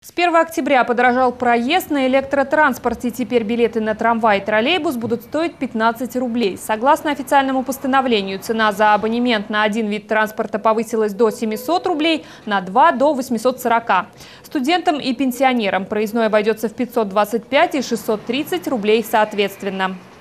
С 1 октября подорожал проезд на электротранспорте. Теперь билеты на трамвай и троллейбус будут стоить 15 рублей. Согласно официальному постановлению, цена за абонемент на один вид транспорта повысилась до 700 рублей, на два – до 840. Студентам и пенсионерам проездной обойдется в 525 и 630 рублей соответственно.